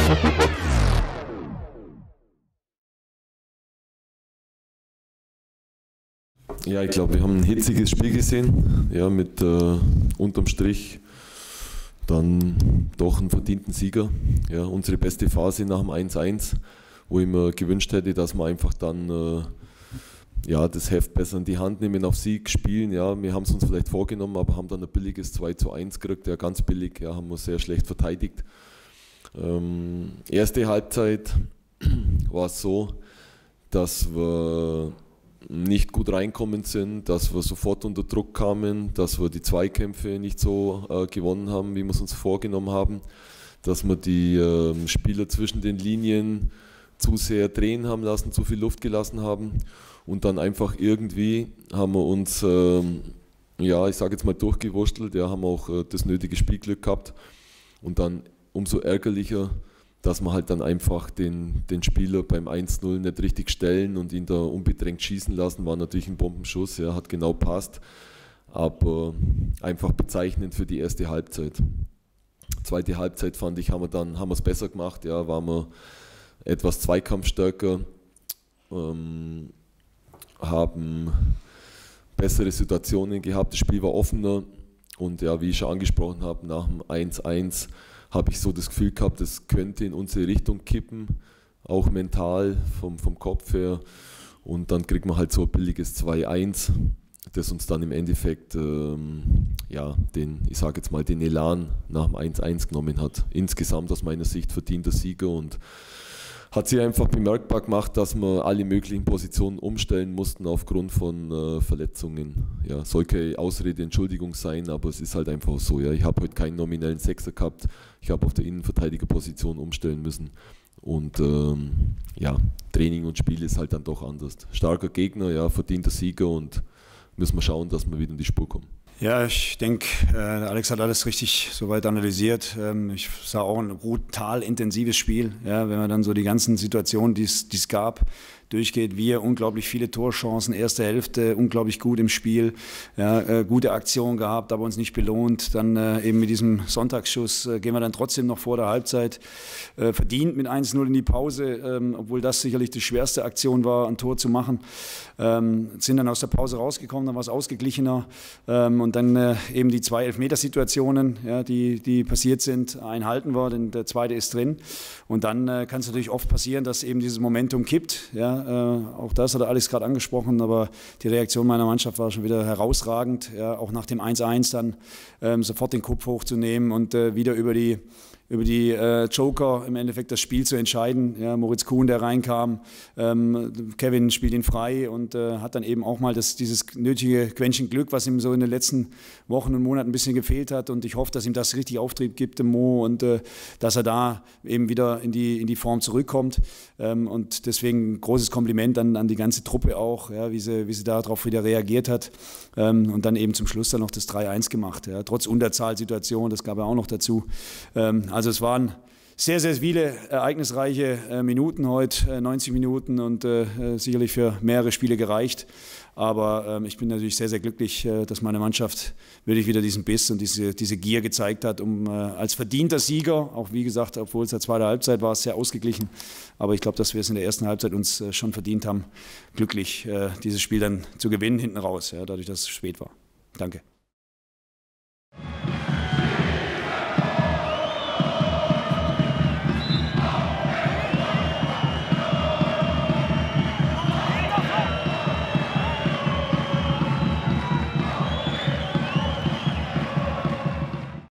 Ja, ich glaube, wir haben ein hitziges Spiel gesehen, ja, mit unterm Strich dann doch einen verdienten Sieger. Ja, unsere beste Phase nach dem 1:1, wo ich mir gewünscht hätte, dass wir einfach dann ja, das Heft besser in die Hand nehmen, auf Sieg spielen. Ja, wir haben es uns vielleicht vorgenommen, aber haben dann ein billiges 2:1 gekriegt, ja, ganz billig, ja, haben wir sehr schlecht verteidigt. Erste Halbzeit war es so, dass wir nicht gut reinkommen sind, dass wir sofort unter Druck kamen, dass wir die Zweikämpfe nicht so gewonnen haben, wie wir es uns vorgenommen haben, dass wir die Spieler zwischen den Linien zu sehr drehen haben lassen, zu viel Luft gelassen haben und dann einfach irgendwie haben wir uns, ja, ich sage jetzt mal durchgewurstelt, ja, haben auch das nötige Spielglück gehabt und dann umso ärgerlicher, dass wir halt dann einfach den Spieler beim 1:0 nicht richtig stellen und ihn da unbedrängt schießen lassen, war natürlich ein Bombenschuss, ja, hat genau passt, aber einfach bezeichnend für die erste Halbzeit. Zweite Halbzeit fand ich, haben wir es besser gemacht, ja, waren wir etwas zweikampfstärker, haben bessere Situationen gehabt, das Spiel war offener und ja, wie ich schon angesprochen habe, nach dem 1:1 habe ich so das Gefühl gehabt, das könnte in unsere Richtung kippen, auch mental vom Kopf her. Und dann kriegt man halt so ein billiges 2:1, das uns dann im Endeffekt ja, ich sage jetzt mal, den Elan nach dem 1:1 genommen hat. Insgesamt aus meiner Sicht verdienter Sieger und hat sich einfach bemerkbar gemacht, dass wir alle möglichen Positionen umstellen mussten aufgrund von Verletzungen. Ja, soll keine Ausrede, Entschuldigung sein, aber es ist halt einfach so. Ja. Ich habe heute keinen nominellen Sechser gehabt, ich habe auf der Innenverteidigerposition umstellen müssen und ja, Training und Spiel ist halt dann doch anders. Starker Gegner, ja, verdienter Sieger und müssen wir schauen, dass wir wieder in die Spur kommen. Ja, ich denke, Alex hat alles richtig soweit analysiert. Ich sah auch ein brutal intensives Spiel, ja, wenn man dann so die ganzen Situationen, die es gab, durchgeht. Wir unglaublich viele Torchancen, erste Hälfte unglaublich gut im Spiel, ja, gute Aktion gehabt, aber uns nicht belohnt. Dann eben mit diesem Sonntagsschuss gehen wir dann trotzdem noch vor der Halbzeit verdient mit 1:0 in die Pause, obwohl das sicherlich die schwerste Aktion war, ein Tor zu machen. Sind dann aus der Pause rausgekommen, dann war es ausgeglichener und dann eben die 2 Elfmetersituationen, ja, die passiert sind, einen halten wir, denn der zweite ist drin und dann kann es natürlich oft passieren, dass eben dieses Momentum kippt, ja, auch das hat Alex gerade angesprochen, aber die Reaktion meiner Mannschaft war schon wieder herausragend, ja, auch nach dem 1:1 dann sofort den Kopf hochzunehmen und wieder über die Joker im Endeffekt das Spiel zu entscheiden. Ja, Moritz Kuhn, der reinkam, Kevin spielt ihn frei und hat dann eben auch mal dieses nötige Quäntchen Glück, was ihm so in den letzten Wochen und Monaten ein bisschen gefehlt hat. Und ich hoffe, dass ihm das richtig Auftrieb gibt, dem Mo, und dass er da eben wieder in die Form zurückkommt. Und deswegen ein großes Kompliment an die ganze Truppe auch, ja, wie sie darauf wieder reagiert hat. Und dann eben zum Schluss dann noch das 3:1 gemacht. Ja, trotz Unterzahlsituation, das gab er auch noch dazu. Also es waren sehr, sehr viele ereignisreiche Minuten heute, 90 Minuten und sicherlich für mehrere Spiele gereicht. Aber ich bin natürlich sehr, sehr glücklich, dass meine Mannschaft wirklich wieder diesen Biss und diese Gier gezeigt hat, um als verdienter Sieger, auch wie gesagt, obwohl es der zweite Halbzeit war, sehr ausgeglichen. Aber ich glaube, dass wir es in der ersten Halbzeit uns schon verdient haben, glücklich dieses Spiel dann zu gewinnen hinten raus, ja, dadurch, dass es spät war. Danke.